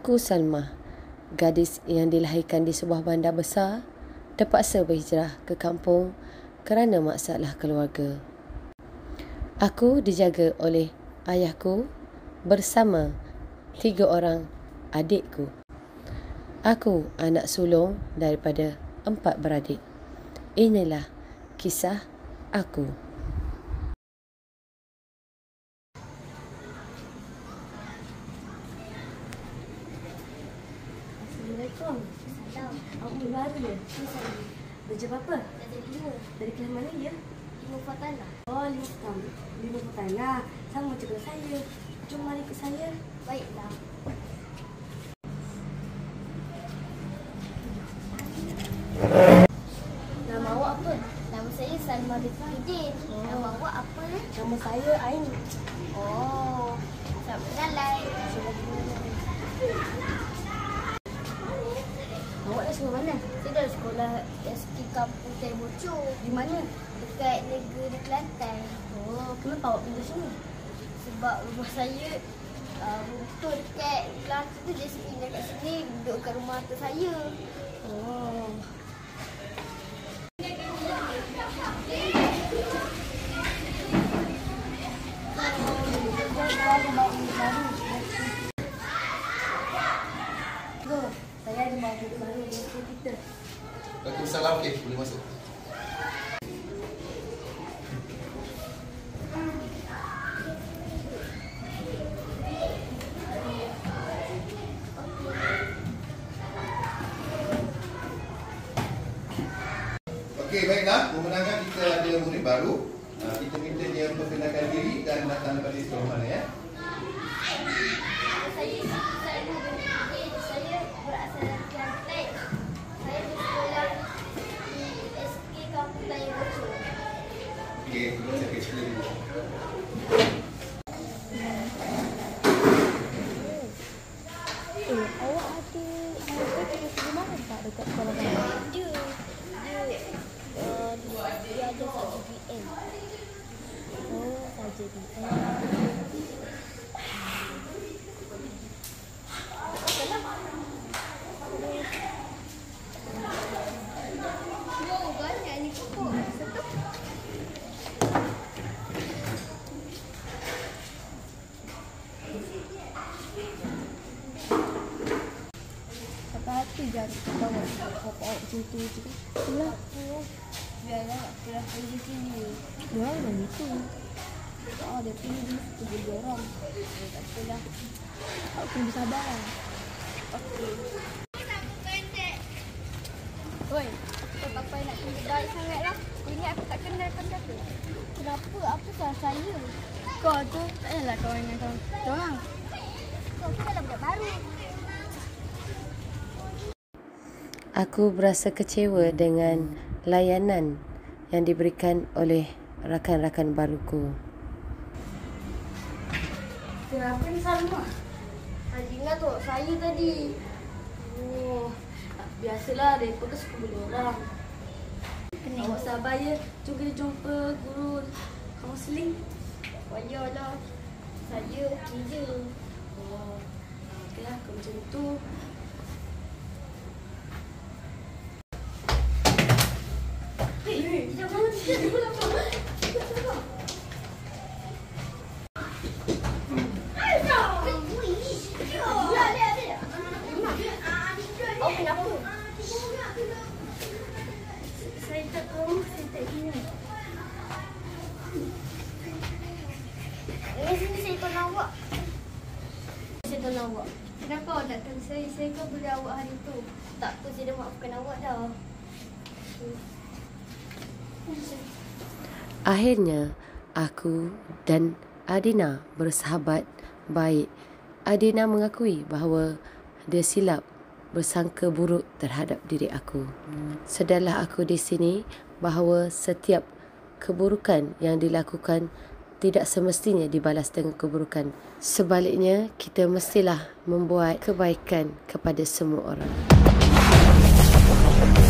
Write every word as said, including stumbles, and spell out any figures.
Aku Salma, gadis yang dilahirkan di sebuah bandar besar, terpaksa berhijrah ke kampung kerana masalah keluarga. Aku dijaga oleh ayahku bersama tiga orang adikku. Aku anak sulung daripada empat beradik. Inilah kisah aku. Assalamualaikum. Salam. Awak baru ya? Belajar apa? Belajar ilmu. Dari kelas mana ya? Ilmu Fatana. Oh, lima tahun. Lima Fatana. Sama macam saya. Jom mari ikut saya. Baiklah. Nama awak apa? Nama saya Salma binti Hidin. Oh. Nama awak apa? Nama saya Ain. Oh, selamat berjalan. Awak dah sekolah mana? Saya dah sekolah S K Kampung Teh Bocor. Di mana? Dekat negeri Kelantan. Oh, kenapa awak pindah sini? Sebab rumah saya uh, runtuh dekat Kelantan tu, dia pindah kat sini duduk kat rumah tu saya. Oh. Saya ada bawa buku baru untuk kita. Waalaikumsalam. Okey, boleh masuk. Okey, baiklah. Memenangkan kita ada murid baru. Uh, kita minta dia memperkenalkan diri dan datang daripada sekolah mana ya. Saya Salma binti Hidin. Saya berasal dari Kelantan. Saya bersekolah di S K Kampung Teh Bocor. Okey, kita saya kecil dulu. Eh, awak ada awak ada cikgu mana tak dekat sekolah mana? Dia, dia, uh, dia ada satu B M. Oh, saja di. Oh, banyak ni pokok. Satu. Sampai hati jangan bawa pokok awak macam tu je. Itulah. Biarlah nak kelas di sini. Dia orang itu. Oh, dia pilih tujuh dia orang. Tak apalah. Awak kena bersabar. Okey. Oi, kau papai nak kena baik sangatlah. Ini aku tak kenal kau siapa. Kenapa? Apa salah saya? Kau tu tak payahlah kawan dengan kawan orang. Kau kan dalam budak baru. Aku berasa kecewa dengan layanan yang diberikan oleh rakan-rakan baruku. Kenapa ni Salma? Anjinglah tu saya tadi. Oh, biasalah mereka ke suka beli orang. Awak sabar ya. Jom kita jumpa guru kaunseling. Wayalah. Saya okey je. Oh, okeylah kalau macam tu. Hei, jangan jangan apa. Oh, kenapa? Saya tak tahu, saya tak ingat. Eh, sini saya tolong awak. Saya tolong awak. Kenapa awak tak tolong saya? Saya kan beli awak hari tu. Tak apa, saya dah maafkan awak dah. Akhirnya, aku dan Adina bersahabat baik. Adina mengakui bahawa dia silap bersangka buruk terhadap diri aku. Sedarlah aku di sini bahawa setiap keburukan yang dilakukan tidak semestinya dibalas dengan keburukan. Sebaliknya, kita mestilah membuat kebaikan kepada semua orang.